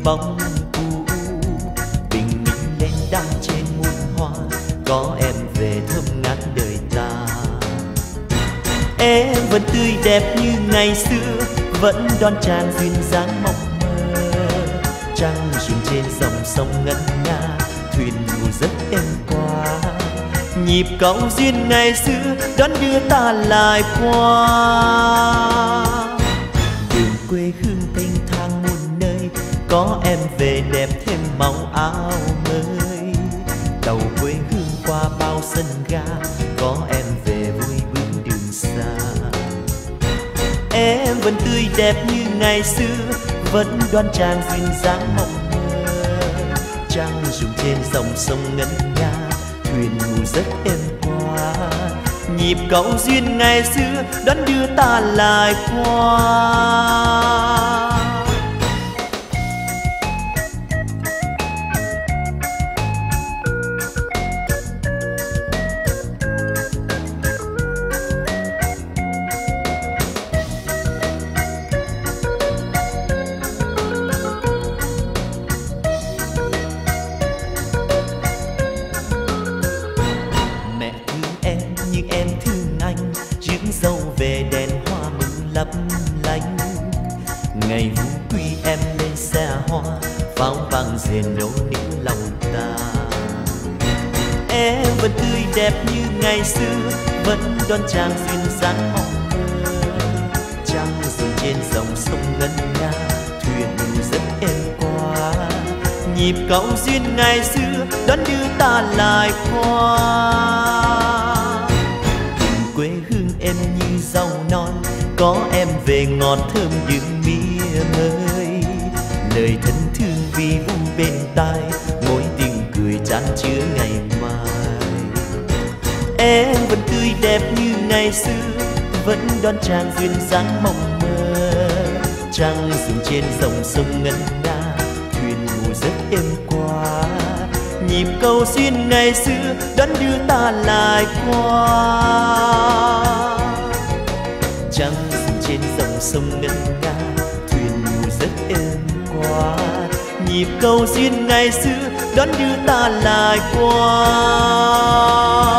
bóng cũ. Bình minh lên đắm trên muôn hoa, có em về thơm ngát đời ta. Em vẫn tươi đẹp như ngày xưa, vẫn đoan trang duyên dáng mộng mơ. Trăng rung trên dòng sông ngân nga, thuyền ngủ giấc êm qua. Nhịp cầu duyên ngày xưa đón đưa ta lại qua. Đường quê hương thanh thang muôn nơi, có em về đẹp thêm màu áo mới. Đầu quê hương qua bao sân ga, có em về vui bước đường xa. Em vẫn tươi đẹp như ngày xưa, vẫn đoan trang duyên dáng mộng mơ. Trăng rung trên dòng sông ngân nga, thuyền ngủ giấc êm qua. Nhịp cầu duyên ngày xưa đón đưa ta lại qua. Dâu về đèn hoa mừng lấp lánh. Ngày vũ quy em lên xe hoa, pháo vang rền nấu níu lòng ta. Em vẫn tươi đẹp như ngày xưa, vẫn đoan trang duyên dáng mộng mơ. Trăng rung trên dòng sông ngân nga, thuyền ngủ giấc êm qua. Nhịp cầu duyên ngày xưa đón đưa ta lại qua. Quê hương em như rau non, có em về ngọt thơm đừng mía mới. Lời thân thương vi vu bên tai, mối tình cười chan chứa ngày mai. Em vẫn tươi đẹp như ngày xưa, vẫn đoan trang duyên dáng mộng mơ. Trăng rung trên dòng sông ngân nga, thuyền ngủ giấc êm qua. Nhịp cầu duyên ngày xưa đón đưa ta lại qua. Trăng rung trên dòng sông ngân nga, thuyền ngủ giấc êm qua. Nhịp cầu duyên ngày xưa đón đưa ta lại qua.